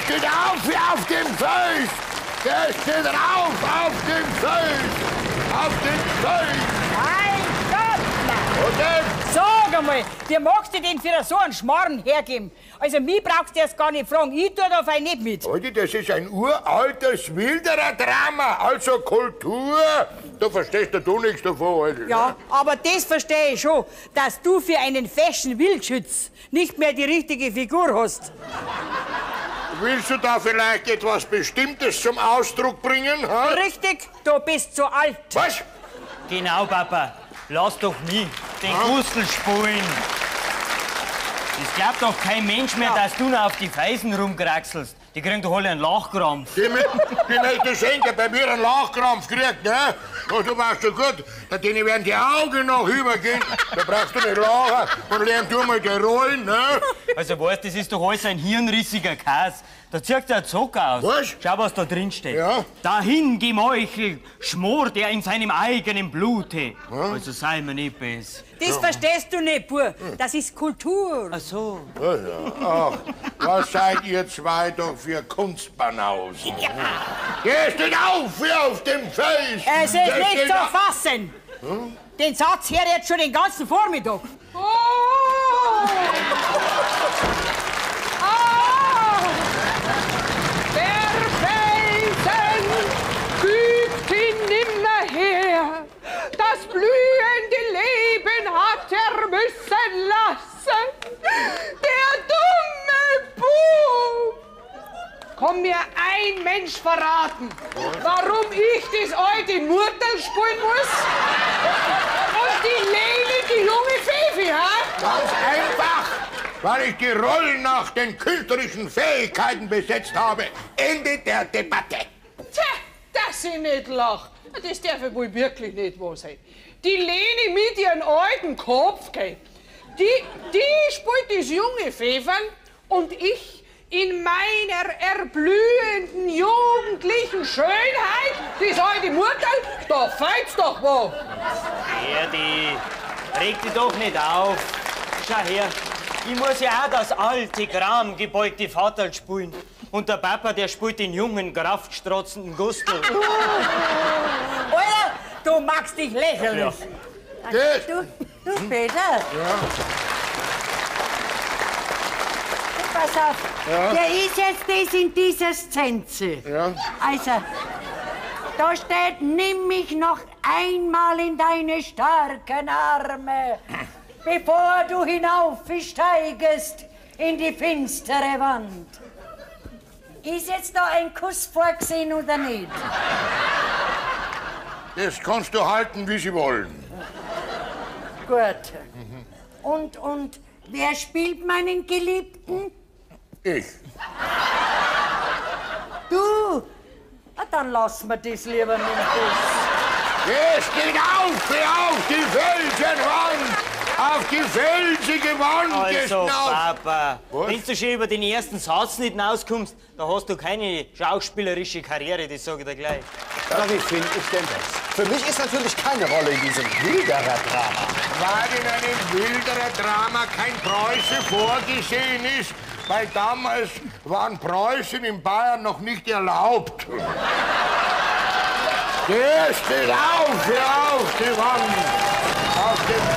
steht auf dem Fels! Der steht auf dem Fels! Auf dem Fels! Mein Gott! Und dann? Sag einmal, wie magst du den für so einen Schmarrn hergeben? Also, mich brauchst du erst gar nicht fragen, ich tue da fein nicht mit. Alter, das ist ein uraltes Wilderer-Drama, also Kultur. Da verstehst du nichts davon, Alter. Ja, aber das verstehe ich schon, dass du für einen Fashion-Wildschütz nicht mehr die richtige Figur hast. Willst du da vielleicht etwas Bestimmtes zum Ausdruck bringen? Ha? Richtig, du bist zu alt. Was? Genau, Papa. Lass doch mich den Gustl spielen. Das glaubt doch kein Mensch mehr, dass du noch auf die Feisen rumkraxelst. Die kriegen doch alle einen Lachkrampf. Die möchte Schenker bei mir einen Lachkrampf kriegt, ne? Oh, du weißt schon gut, denen werden die Augen noch übergehen. Da brauchst du nicht lachen und lern du mal die Rollen, ne? Also weißt, das ist doch alles ein hirnrissiger Käse. Da zieht der Zucker aus. Was? Schau, was da drin steht. Ja. Dahin gemeuchelt schmort er in seinem eigenen Blute. Also sei mir nicht böse. Das verstehst du nicht, Bub. Das ist Kultur. Ach so. Ach, was seid ihr zwei doch für Kunstbanausen? Ja. Der steht auf dem Fels! Es ist nicht zu fassen. Den Satz her jetzt schon den ganzen Vormittag. Fügt ihn nimmer her, das blühende Leben hat er müssen lassen. Der dumme Bub! Komm mir ein Mensch verraten, warum ich das alte Murtel spielen muss? Und die Lene, die junge Pfeffi, ha? Ganz einfach, weil ich die Rollen nach den künstlerischen Fähigkeiten besetzt habe. Ende der Debatte. Tja, dass ich nicht lach. Das darf ja wohl wirklich nicht wahr sein. Die Lene mit ihren alten Kopf, gell, die spielt das junge Pfeffern und ich in meiner erblühenden jugendlichen Schönheit, das alte Murtel, da feilt's doch wo. Erdi, reg dich doch nicht auf. Schau her, ich muss ja auch das alte, gramgebeugte Vaterl spielen. Und der Papa, der spielt den jungen, kraftstrotzenden Gustl. Alter, du magst dich lächerlich. Geht. Du, Peter. Ja. Pass auf, der ist jetzt das in dieser Szene. Ja. Also, da steht, nimm mich noch einmal in deine starken Arme, bevor du hinaufsteigest in die finstere Wand. Ist jetzt da ein Kuss vorgesehen oder nicht? Das kannst du halten, wie sie wollen. Gut. Und wer spielt meinen Geliebten? Ich. Du? Na, dann lassen wir das lieber mit dem Kuss. Es geht auf die Felsenwand! Auf die felsige Wand Also, hinauf. Papa, Was? wenn du schon über den ersten Satz nicht hinauskommst, da hast du keine schauspielerische Karriere, das sage ich dir gleich. Na, wie finde ich denn das? Für mich ist natürlich keine Rolle in diesem Wilderer-Drama. Weil in einem Wilderer-Drama kein Preuße vorgesehen ist, weil damals waren Preußen in Bayern noch nicht erlaubt. Der steht auf die Wand, auf dem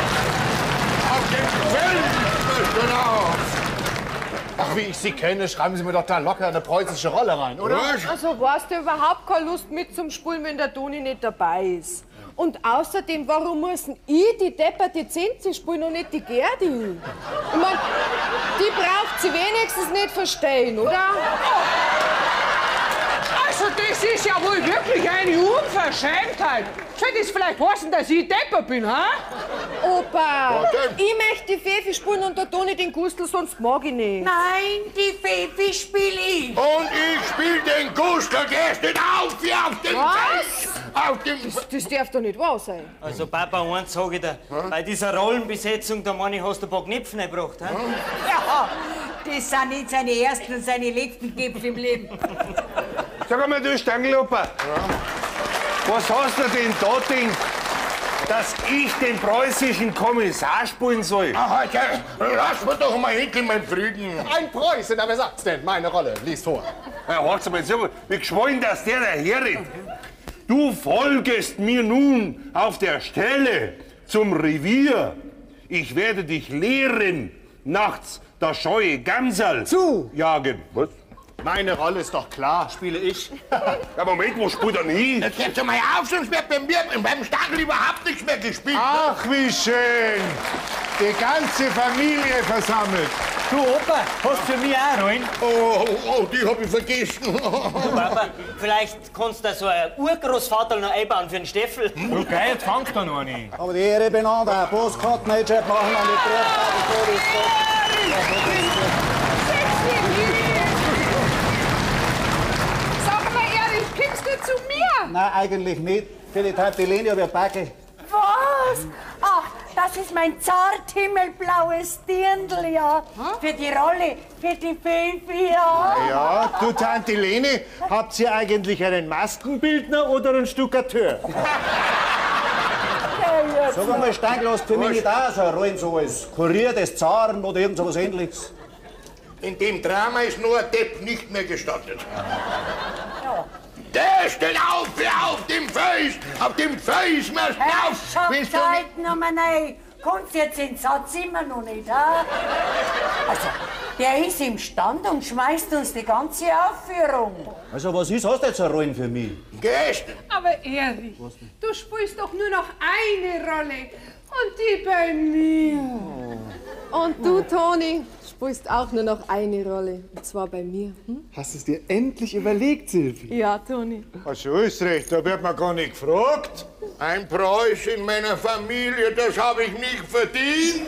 Feld, genau. Ach, wie ich Sie kenne, schreiben Sie mir doch da locker eine preußische Rolle rein, oder? Was? Also hast du überhaupt keine Lust mit zum Spulen, wenn der Toni nicht dabei ist. Und außerdem, warum muss denn ich die depperte Zenze spielen und nicht die Gerdi? Ich mein, die braucht sie wenigstens nicht verstehen, oder? Also das ist ja wohl wirklich eine Unverschämtheit. Soll das vielleicht heißen, dass ich Depper bin, ha? Opa, Was denn? ich möchte die Pfeffi spielen und der Toni den Gustl, sonst mag ich nicht. Nein, die Pfeffi spiel ich. Und ich spiel den Gustl, der steht auf wie auf dem Was? Feld. Auf dem Das darf doch nicht wahr sein. Also, Papa, eins sag ich dir. Bei dieser Rollenbesetzung, da meine ich, hast du ein paar Knöpfe gebracht. He? Ja, das sind nicht seine ersten und seine letzten Gipfel im Leben. Sag einmal, du Stangeloper. Was hast du denn da gedacht, dass ich den preußischen Kommissar spielen soll. Ach, lass mir doch mal hinten meinen Frieden. Ein Preußen, aber wer sagt's denn? Meine Rolle, liest vor. Ja, warte mal, so, wie geschwollen, dass der daherredet. Du folgest mir nun auf der Stelle zum Revier. Ich werde dich lehren, nachts das scheue Gamserl Zu jagen. Was? Meine Rolle ist doch klar, spiele ich. Ja, Moment, wo spielt er nie? Jetzt geht's mal auf, sonst wird bei mir beim Stachel überhaupt nichts mehr gespielt. Ach, wie schön. Die ganze Familie versammelt. Du Opa, hast für mich auch Rollen? Oh, die hab ich vergessen. Papa, vielleicht kannst du so ein Urgroßvater noch einbauen für den Steffel. Okay, jetzt fangt er noch an. Aber die Ehre benannt, der Postkarten machen an die Sag mal, Erich, kommst du zu mir? Nein, eigentlich nicht. Für die Tante Leni habe ich Backe. Was? Ach, das ist mein zart himmelblaues Dirndl, ja. Für die Rolle, für die Baby, ja. Ja, du Tante Leni, habt ihr eigentlich einen Maskenbildner oder einen Stuckateur? Sag einmal, Steinglas, für mich nicht auch so eine Rollen so als Kurier des Zaren oder irgend so was Ähnliches. In dem Drama ist nur ein Depp nicht mehr gestattet. Der steht auf dem Face, auf dem Face, mehr auf. Willst du nicht? Zeit Nummer 9. Kannst jetzt den Satz immer noch nicht, ha? Also, der ist imstand und schmeißt uns die ganze Aufführung. Also was ist, hast du jetzt eine Rollen für mich? Gehst. Aber Erich, du spielst doch nur noch eine Rolle. Und die bei mir. Und du, Toni, spielst auch nur noch eine Rolle. Und zwar bei mir. Hm? Hast du es dir endlich überlegt, Silvi? Ja, Toni. Ach so, ist recht, da wird man gar nicht gefragt. Ein Preuß in meiner Familie, das habe ich nicht verdient.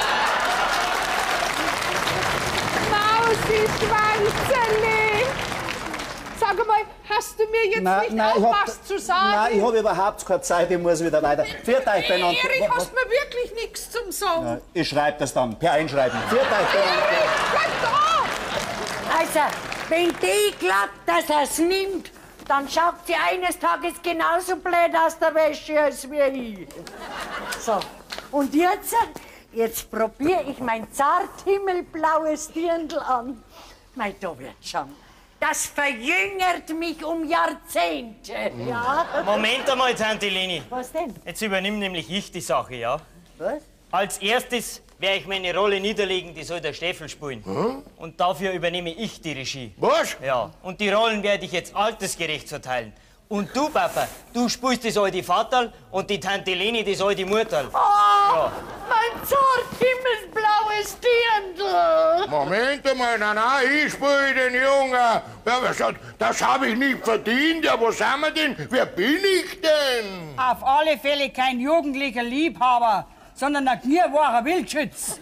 Mausi, Schwanzerli! Sag mal, hast du mir jetzt nicht auch was zu sagen? Nein, ich habe überhaupt keine Zeit, ich muss wieder weiter. Viert euch beieinander. Erich, hast mir wirklich nichts zum Sagen. Ja, ich schreibe das dann, per Einschreiben. Viert euch beieinander. Bleib da! Also, wenn die glaubt, dass er's nimmt, dann schaut sie eines Tages genauso blöd aus der Wäsche als wie ich. So, und jetzt probiere ich mein zart himmelblaues Dirndl an. Mei, da wird schon. Das verjüngert mich um Jahrzehnte, ja? Moment einmal, Tante Leni. Was denn? Jetzt übernimm nämlich ich die Sache, ja? Was? Als erstes werde ich meine Rolle niederlegen, die soll der Steffel spielen. Und dafür übernehme ich die Regie. Was? Ja, und die Rollen werde ich jetzt altersgerecht verteilen. Und du, Papa, du spielst das alte Vaterl und die Tante Leni das alte Mutterl. Oh, mein zart himmelsblaues Dirndl! Moment einmal, nein, ich spiele den Jungen. Ja, das habe ich nicht verdient. Ja, wo sind wir denn? Wer bin ich denn? Auf alle Fälle kein jugendlicher Liebhaber, sondern ein knierwahrer Wildschütz.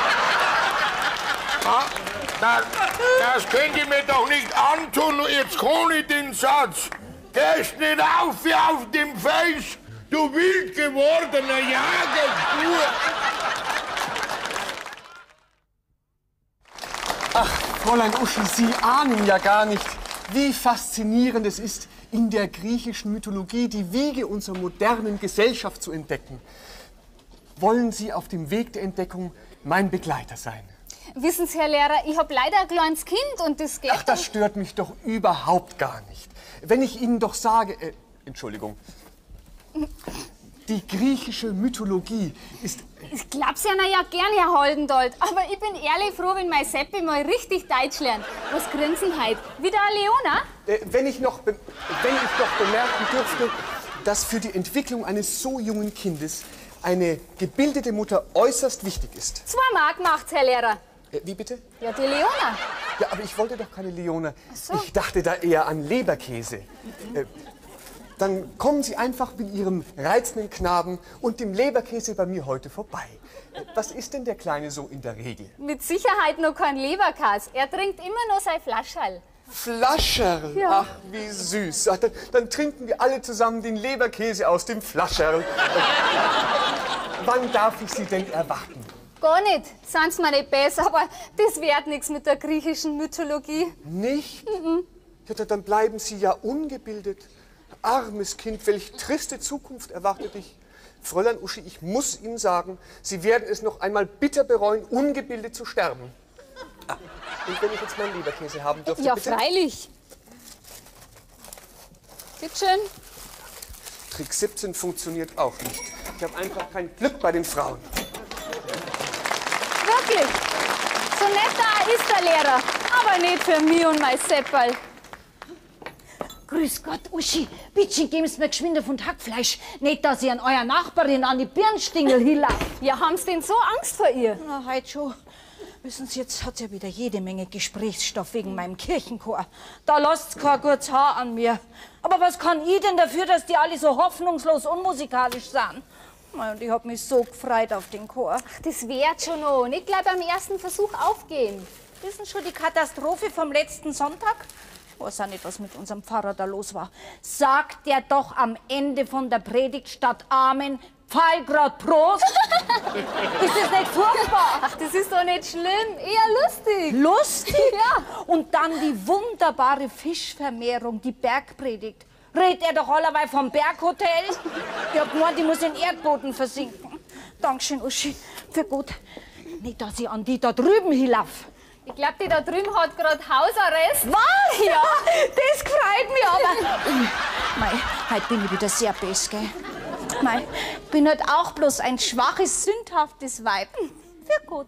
Das könnt ihr mir doch nicht antun. Jetzt kann ich den Satz. Gehst nicht auf wie auf dem Face, du wild gewordener Jager. Ach, Fräulein Uschi, Sie ahnen ja gar nicht, wie faszinierend es ist, in der griechischen Mythologie die Wiege unserer modernen Gesellschaft zu entdecken. Wollen Sie auf dem Weg der Entdeckung mein Begleiter sein? Wissen Sie, Herr Lehrer, ich habe leider ein kleines Kind und das geht... Ach, das stört mich doch überhaupt gar nicht. Wenn ich Ihnen doch sage... Entschuldigung. Die griechische Mythologie ist... Ich glaub's ja gern, Herr Holdendold. Aber ich bin ehrlich froh, wenn mein Seppi mal richtig Deutsch lernt. Was grinsen heute? Wieder eine Leona? Wenn ich noch bemerken dürfte, dass für die Entwicklung eines so jungen Kindes eine gebildete Mutter äußerst wichtig ist. 2 Mark macht's, Herr Lehrer. Wie bitte? Ja, die Leona. Ja, aber ich wollte doch keine Leona. Ach so. Ich dachte da eher an Leberkäse. Dann kommen Sie einfach mit Ihrem reizenden Knaben und dem Leberkäse bei mir heute vorbei. Was ist denn der Kleine so in der Regel? Mit Sicherheit noch kein Leberkäse. Er trinkt immer noch sein Flascherl. Flascherl? Ja. Ach, wie süß. Ach, dann trinken wir alle zusammen den Leberkäse aus dem Flascherl. Wann darf ich Sie denn erwarten? Gar nicht. Sind's mir nicht besser, aber das wird nichts mit der griechischen Mythologie. Nicht? Ja, dann bleiben Sie ja ungebildet. Armes Kind, welch triste Zukunft erwartet dich. Fräulein Uschi, ich muss Ihnen sagen, Sie werden es noch einmal bitter bereuen, ungebildet zu sterben. Ah, und wenn ich jetzt meinen Leberkäse haben dürfte, Ja, bitte? freilich. Bitteschön. Trick 17 funktioniert auch nicht. Ich habe einfach kein Glück bei den Frauen. Wirklich. So nett da ist der Lehrer, aber nicht für mich und mein Seppal. Grüß Gott, Uschi. Bitte geben Sie mir geschwind von Hackfleisch. Nicht, dass ich an eurer Nachbarin an die Birnstingel hinlaufe. Ja, haben Sie denn so Angst vor ihr? Na, heute schon. Wissen Sie, jetzt hat ja wieder jede Menge Gesprächsstoff wegen meinem Kirchenchor. Da lasst's kein gutes Haar an mir. Aber was kann ich denn dafür, dass die alle so hoffnungslos unmusikalisch sind? Und ich hab mich so gefreut auf den Chor. Ach, das wird schon noch. Nicht gleich beim ersten Versuch aufgehen. Wissen Sie schon die Katastrophe vom letzten Sonntag? Ich weiß auch nicht, was mit unserem Pfarrer da los war. Sagt der doch am Ende von der Predigt statt Amen, Pfeil grad Prost? Ist das nicht furchtbar? Ach, das ist doch nicht schlimm. Eher lustig. Lustig? Ja. Und dann die wunderbare Fischvermehrung, die Bergpredigt. Redet er doch allerweil vom Berghotel? Ich hab gemeint, ich muss in den Erdboden versinken. Dankeschön, Uschi. Für gut. Nicht, dass ich an die da drüben hinlauf. Ich glaube, die da drüben hat gerade Hausarrest. Was? Ja. Das freut mich aber. Mei, heute bin ich wieder sehr best, gell? Mei, bin halt auch bloß ein schwaches, sündhaftes Weib. Für gut.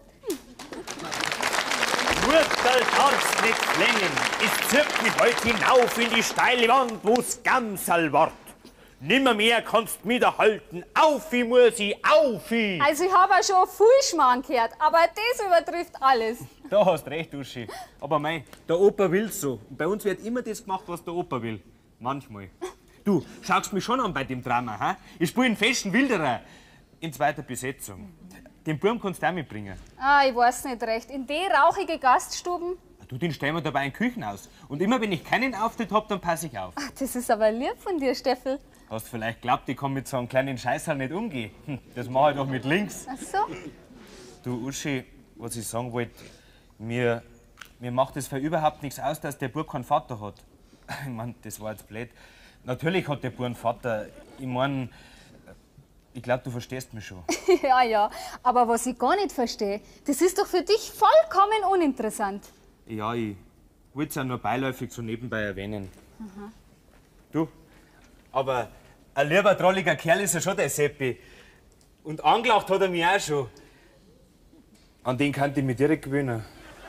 Murtel kannst nicht flängen, es zirkt mich heut hinauf in die steile Wand, wo's gamsal wart. Nimmermehr kannst mich da halten, aufi muss ich, aufi! Also ich habe auch schon viel Schmarrn gehört, aber das übertrifft alles. Da hast recht, Uschi. Aber mei, der Opa will's so. Und bei uns wird immer das gemacht, was der Opa will. Manchmal. Du, schaust mich schon an bei dem Drama, ha? Ich spiele einen festen Wilderer in zweiter Besetzung. Den Burm kannst du auch mitbringen. Ah, ich weiß nicht recht. In die rauchige Gaststuben? Du, den stellen wir dabei in Küchen aus. Und immer wenn ich keinen Auftritt hab, dann passe ich auf. Ach, das ist aber lieb von dir, Steffel. Hast vielleicht geglaubt, ich kann mit so einem kleinen Scheißerl nicht umgehen. Das mache ich doch mit links. Ach so? Du, Uschi, was ich sagen wollte, mir macht es für überhaupt nichts aus, dass der Bub keinen Vater hat. Ich mein, das war jetzt blöd. Natürlich hat der Bub einen Vater. Ich mein, ich glaube, du verstehst mich schon. Ja, ja. Aber was ich gar nicht verstehe, das ist doch für dich vollkommen uninteressant. Ja, ich wollte es ja nur beiläufig so nebenbei erwähnen. Aha. Du, aber ein lieber, drolliger Kerl ist er schon, der Seppi. Und angelacht hat er mich auch schon. An den kann ich mich direkt gewöhnen.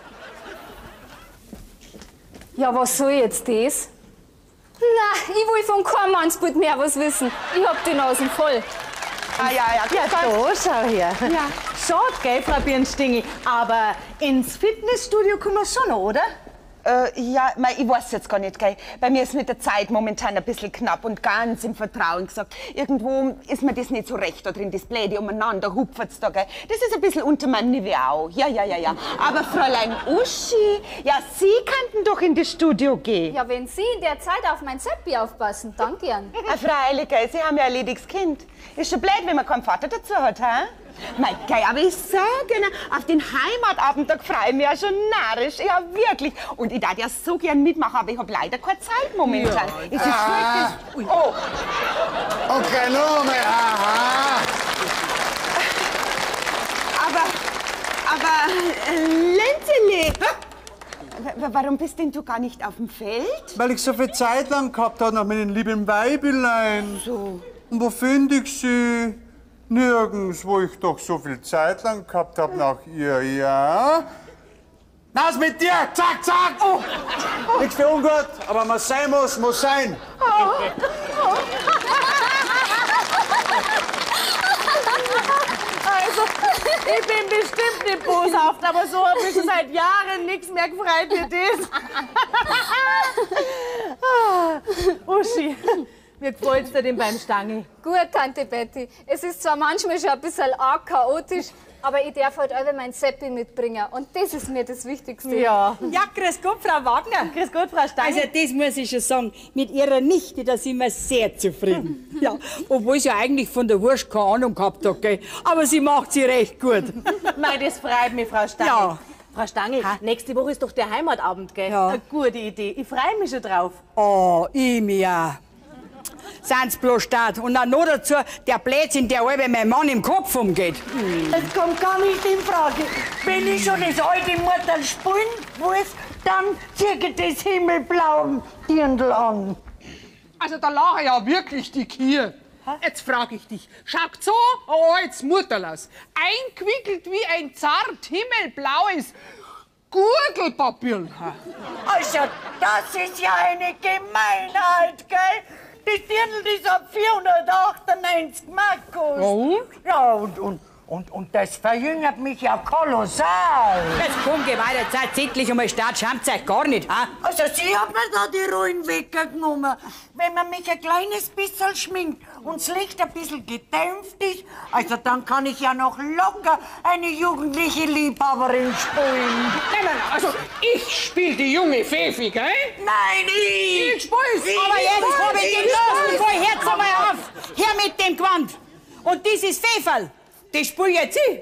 Ja, was soll jetzt das? Na, ich will von keinem Mannsbild mehr was wissen. Ich hab die Nasen voll. Ah, ja, da, schau her. Ja. Schade, gell, Frau Birnstingel. Aber ins Fitnessstudio kommen wir schon noch, oder? Ja, ich weiß jetzt gar nicht, gell. Bei mir ist mit der Zeit momentan ein bisschen knapp und ganz im Vertrauen gesagt. Irgendwo ist mir das nicht so recht da drin, das Bläde umeinander hupfert's da, gell. Das ist ein bisschen unter meinem Niveau. Ja. Aber Fräulein Uschi, ja, Sie könnten doch in das Studio gehen. Ja, wenn Sie in der Zeit auf mein Seppi aufpassen, dann gern. Freilich, gell, Sie haben ja ein erledigtes Kind. Ist schon blöd, wenn man keinen Vater dazu hat, hä? Mein Gott, aber ich sage Ihnen, auf den Heimatabendtag freue ich mich ja schon narrisch. Ja, wirklich. Und ich darf ja so gern mitmachen, aber ich habe leider keine Zeit momentan. Ja. Es ist wirklich... Oh. Okay, nur mehr, aha. Aber, Lenzele, warum bist denn du gar nicht auf dem Feld? Weil ich so viel Zeit lang gehabt habe nach meinen lieben Weibelein. So. Und wo finde ich sie? Nirgends, wo ich doch so viel Zeit lang gehabt habe nach ihr, ja? Naus mit dir! Zack, zack! Oh. Nichts für ungut, aber was sein muss, muss sein. Also, ich bin bestimmt nicht boshaft, aber so habe ich schon seit Jahren nichts mehr gefreut wie das. Uschi, wie gefällt's dir denn beim Stange? Gut, Tante Betty. Es ist zwar manchmal schon ein bisschen arg chaotisch, aber ich darf halt alle mein Seppi mitbringen. Und das ist mir das Wichtigste. Ja. Ja, grüß Gott, Frau Wagner. Grüß Gott, Frau Stange. Also, das muss ich schon sagen. Mit Ihrer Nichte, da sind wir sehr zufrieden. Ja, obwohl sie eigentlich von der Wurst keine Ahnung gehabt hat, gell? Aber sie macht sie recht gut. Mei, das freut mich, Frau Stange. Ja. Frau Stange, nächste Woche ist doch der Heimatabend, gell? Ja. Eine gute Idee. Ich freue mich schon drauf. Oh, ich mich auch. sind's bloß statt. Und dann noch dazu der Blödsinn, der halbe mein Mann im Kopf umgeht. Das kommt gar nicht in Frage. Wenn ich schon das alte Murtel spielen muss, dann zieh ich das himmelblauen Dirndl an. Also da lache ja wirklich die Kier. Jetzt frage ich dich, schaut so ein altes Mutterl aus, eingewickelt wie ein zart himmelblaues Gurgelpapier. Also, das ist ja eine Gemeinheit, gell? Das Dirndl ist ab 498 Mark gekostet. Ja, und das verjüngert mich ja kolossal. Jetzt komm, geh weiter, Zeit, endlich einmal Start, schamt euch gar nicht, ha? Also, Sie hat mir da die Rollen weggenommen. Wenn man mich ein kleines bisschen schminkt und das Licht ein bisschen gedämpft ist, also dann kann ich ja noch locker eine jugendliche Liebhaberin spielen. Nein, also ich spiel die junge Pfeffi, gell? Nein, ich spiel's. Aber jetzt hab ich den Lassen voll, hört's einmal auf. Her mit dem Gewand. Und dieses Pfefferl, das spiel jetzt ich.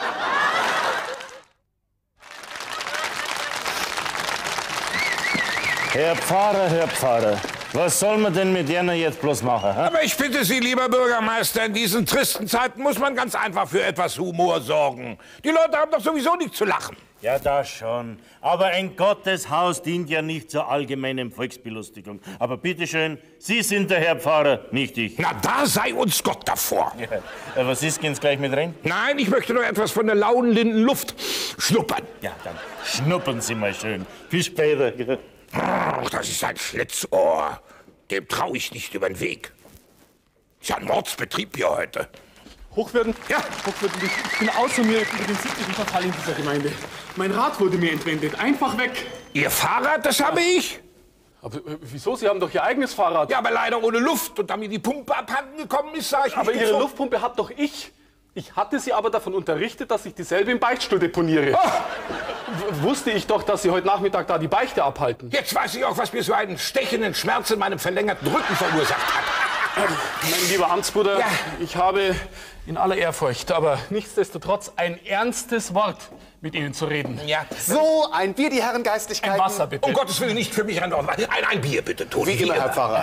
Herr Pfarrer, was soll man denn mit jener jetzt bloß machen? Hä? Aber ich bitte Sie, lieber Bürgermeister, in diesen tristen Zeiten muss man ganz einfach für etwas Humor sorgen. Die Leute haben doch sowieso nichts zu lachen. Ja, das schon. Aber ein Gotteshaus dient ja nicht zur allgemeinen Volksbelustigung. Aber bitteschön, Sie sind der Herr Pfarrer, nicht ich. Na, da sei uns Gott davor. Ja. Was ist, gehen's gleich mit rein? Nein, ich möchte noch etwas von der lauen Lindenluft schnuppern. Ja, dann schnuppern Sie mal schön. Bis später. Ach, das ist ein Schlitzohr. Dem traue ich nicht über den Weg. Ist ja ein Mordsbetrieb hier heute. Hochwürden? Ja. Hochwürden, ich bin außer mir über den sittlichen Verfall in dieser Gemeinde. Mein Rad wurde mir entwendet. Einfach weg. Ihr Fahrrad, das habe ich? Aber wieso? Sie haben doch Ihr eigenes Fahrrad. Ja, aber leider ohne Luft. Und da mir die Pumpe abhanden gekommen ist, sah ich Aber nicht Ihre so. Luftpumpe hab doch ich. Ich hatte Sie aber davon unterrichtet, dass ich dieselbe im Beichtstuhl deponiere. Wusste ich doch, dass Sie heute Nachmittag da die Beichte abhalten. Jetzt weiß ich auch, was mir so einen stechenden Schmerz in meinem verlängerten Rücken verursacht hat. Mein lieber Amtsbruder, ich habe in aller Ehrfurcht, aber nichtsdestotrotz ein ernstes Wort mit Ihnen zu reden. Ja. So, ein Bier, die Herren Geistlichkeiten. Ein Wasser, bitte. Um Gottes Willen, nicht für mich ein Bier, bitte, Toni. Wie immer, Herr Pfarrer.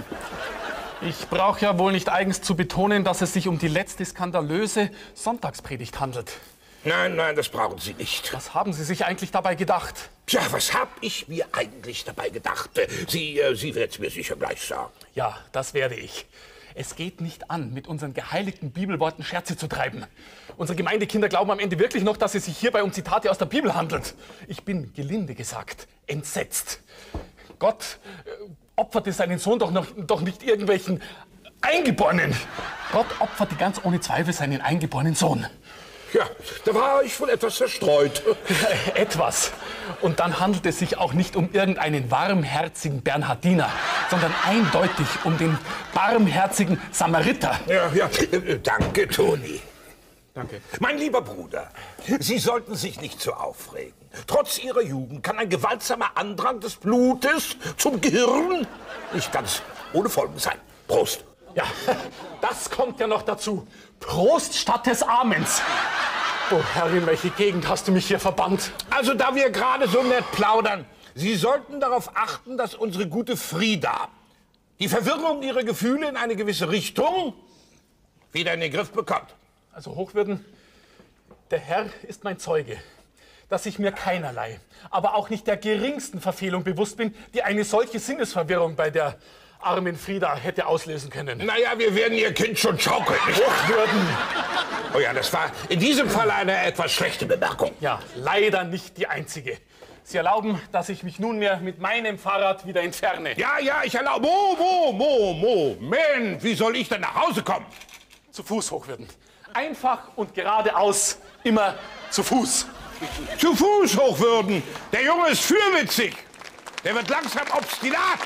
Ich brauche ja wohl nicht eigens zu betonen, dass es sich um die letzte skandalöse Sonntagspredigt handelt. Nein, das brauchen Sie nicht. Was haben Sie sich eigentlich dabei gedacht? Tja, was hab ich mir eigentlich dabei gedacht? Sie werden es mir sicher gleich sagen. Ja, das werde ich. Es geht nicht an, mit unseren geheiligten Bibelworten Scherze zu treiben. Unsere Gemeindekinder glauben am Ende wirklich noch, dass es sich hierbei um Zitate aus der Bibel handelt. Ich bin, gelinde gesagt, entsetzt. Gott opferte seinen Sohn doch nicht irgendwelchen Eingeborenen. Gott opferte ganz ohne Zweifel seinen eingeborenen Sohn. Ja, da war ich wohl etwas zerstreut. Etwas. Und dann handelt es sich auch nicht um irgendeinen warmherzigen Bernhardiner, sondern eindeutig um den barmherzigen Samariter. Ja, danke, Toni. Danke. Mein lieber Bruder, Sie sollten sich nicht so aufregen. Trotz Ihrer Jugend kann ein gewaltsamer Andrang des Blutes zum Gehirn nicht ganz ohne Folgen sein. Prost. Ja, das kommt ja noch dazu. Prost statt des Amens. Oh Herr, in welche Gegend hast du mich hier verbannt? Also, da wir gerade so nett plaudern, Sie sollten darauf achten, dass unsere gute Frieda die Verwirrung ihrer Gefühle in eine gewisse Richtung wieder in den Griff bekommt. Also, Hochwürden, der Herr ist mein Zeuge, dass ich mir keinerlei, aber auch nicht der geringsten Verfehlung bewusst bin, die eine solche Sinnesverwirrung bei der armen Frieda hätte auslösen können. Naja, wir werden Ihr Kind schon schaukeln. Hochwürden! Oh ja, das war in diesem Fall eine etwas schlechte Bemerkung. Ja, leider nicht die einzige. Sie erlauben, dass ich mich nunmehr mit meinem Fahrrad wieder entferne. Ja, ich erlaube. Moment, wie soll ich denn nach Hause kommen? Zu Fuß, Hochwürden. Einfach und geradeaus, immer zu Fuß. Zu Fuß, Hochwürden. Der Junge ist fürwitzig. Der wird langsam obstinat.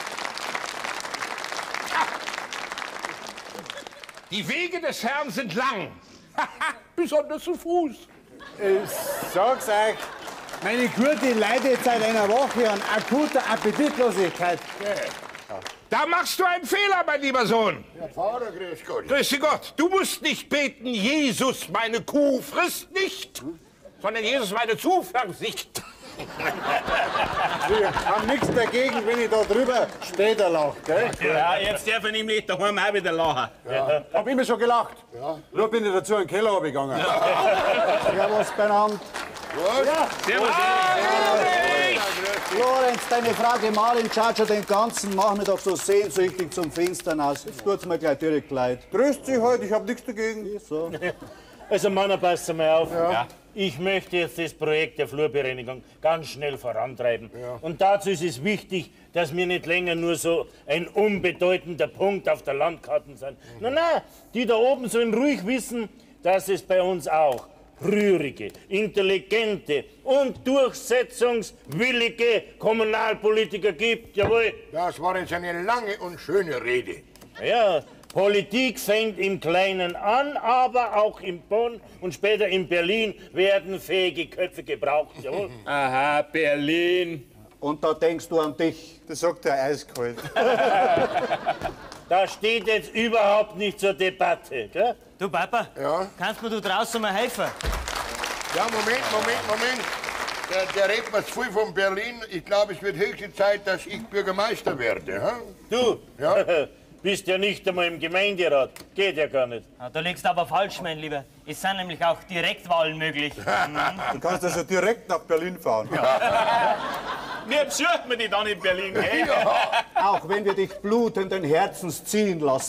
Die Wege des Herrn sind lang. Besonders zu Fuß. Sag's euch, meine Gurte leidet seit einer Woche an akuter Appetitlosigkeit. Da machst du einen Fehler, mein lieber Sohn. Ja, Pfarrer, grüß Gott. Grüß Sie Gott. Du musst nicht beten, Jesus, meine Kuh frisst nicht, sondern Jesus, meine Zuversicht. Wir haben nichts dagegen, wenn ich da drüber später lache, gell? Ja, jetzt darf ich nämlich daheim auch wieder lachen. Ja. Hab immer schon gelacht. Ja. Nur bin ich dazu in den Keller runtergegangen. Servus beieinander. Ja. Servus. Lorenz, deine Frau Gemahlin schaut schon den ganzen Nachmittag so sehnsüchtig zum Fenster aus. Jetzt tut's mir gleich direkt leid. Grüßt sich heute, ich hab nichts dagegen. So. Also, Mann, passt mal auf. Ja. Ich möchte jetzt das Projekt der Flurbereinigung ganz schnell vorantreiben. Ja. Und dazu ist es wichtig, dass wir nicht länger nur so ein unbedeutender Punkt auf der Landkarte sind. Nein, die da oben sollen ruhig wissen, dass es bei uns auch rührige, intelligente und durchsetzungswillige Kommunalpolitiker gibt. Jawohl. Das war jetzt eine lange und schöne Rede. Ja, Politik fängt im Kleinen an, aber auch in Bonn und später in Berlin werden fähige Köpfe gebraucht. Jawohl. Aha, Berlin. Und da denkst du an dich. Das sagt er eiskalt. Das steht jetzt überhaupt nicht zur Debatte. Gell? Du, Papa, Ja? kannst mir du draußen mal helfen? Ja, Moment. Der redet mir zu viel von Berlin. Ich glaube, es wird höchste Zeit, dass ich Bürgermeister werde. Ha? Du? Ja? Bist ja nicht einmal im Gemeinderat. Geht ja gar nicht. Ja, da liegst du aber falsch, mein Lieber. Es sind nämlich auch Direktwahlen möglich. Du kannst also direkt nach Berlin fahren. Wir besuchen wir die dann in Berlin, gell? Auch wenn wir dich blutenden Herzens ziehen lassen.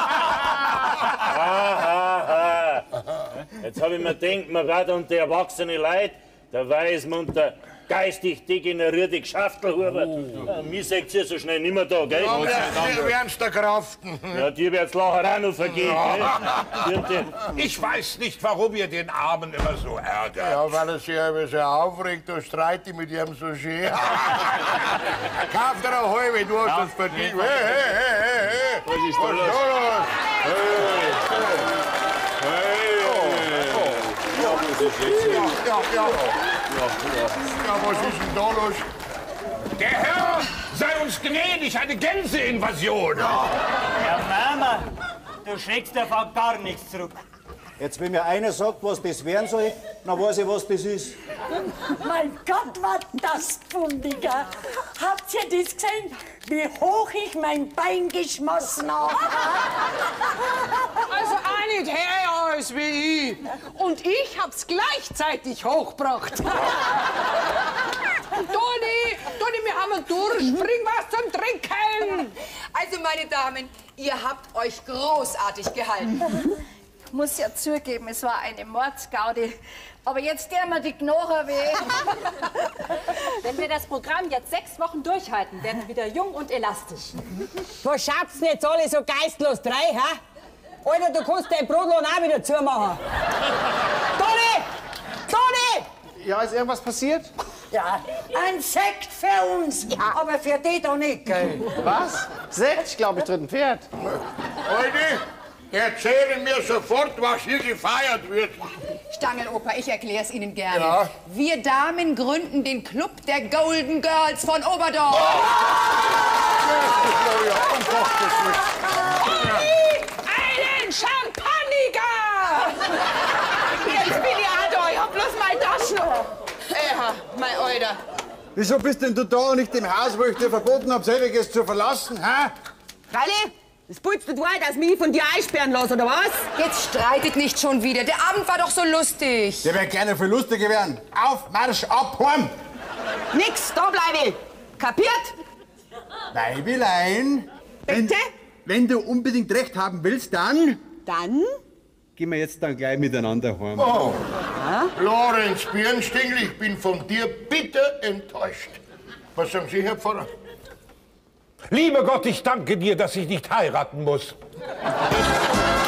Aha. Jetzt habe ich mir gedacht, man wird unter erwachsene Leute, da weiß man unter geistig degenerierte Geschäftelhuber. Ja, mir sagt ihr so schnell nimmer da, gell? Ja, wir werden's der Kraften. Ja, dir wird's nachher auch noch vergehen, gell? Ich weiß nicht, warum ihr den Armen immer so ärgert. Ja, weil er sich immer so aufregt, da streite ich mit ihm so schön. Kauf dir eine halbe, du hast das verdient. Hey. Was ist da los? Ja, was ist denn da los? Der Herr sei uns gnädig, eine Gänseinvasion. Ja, Mama, du schreckst davon gar nichts zurück. Jetzt, wenn mir einer sagt, was das werden soll, dann weiß ich, was das ist. Mein Gott, war das pfundiger. Habt ihr das gesehen, wie hoch ich mein Bein geschmossen habe? Also auch nicht höher als wie ich. Und ich hab's gleichzeitig hochgebracht. Toni, wir haben einen Durst. Bring was zum Trinken. Also, meine Damen, ihr habt euch großartig gehalten. Ich muss ja zugeben, es war eine Mordsgaudi. Aber jetzt tun mir die Knochen weh. Wenn wir das Programm jetzt 6 Wochen durchhalten, werden wir wieder jung und elastisch. Was schaut's denn jetzt alle so geistlos drei, hä? Alter, du kannst dein Brotlohn auch wieder zumachen. Toni! Ja, ist irgendwas passiert? Ja, ein Sekt für uns, aber für die doch nicht, gell? Was? Sekt? Ich glaube, ich tritt ein Pferd. Leute, erzählen mir sofort, was hier gefeiert wird. Stangeloper, ich erkläre es Ihnen gerne. Ja. Wir Damen gründen den Club der Golden Girls von Oberdorf. Einen Champagner! Jetzt bin ich an euch, hab bloß meine Taschen. Mein Alter. Wieso bist denn du da und nicht im Haus, wo ich dir verboten habe, selbiges zu verlassen, hä? Freilich? Das putzt du weit, dass mich von dir einsperren lässt, oder was? Jetzt streitet nicht schon wieder. Der Abend war doch so lustig. Der wäre gerne viel lustiger werden. Auf, Marsch, ab, heim! Nix, da bleibe ich. Kapiert? Weibelein! Bitte? Wenn du unbedingt recht haben willst, dann Dann? gehen wir jetzt dann gleich miteinander heim. Oh, Lorenz Birnstingl, ich bin von dir bitter enttäuscht. Was sagen Sie, Herr Pfarrer? Lieber Gott, ich danke dir, dass ich nicht heiraten muss.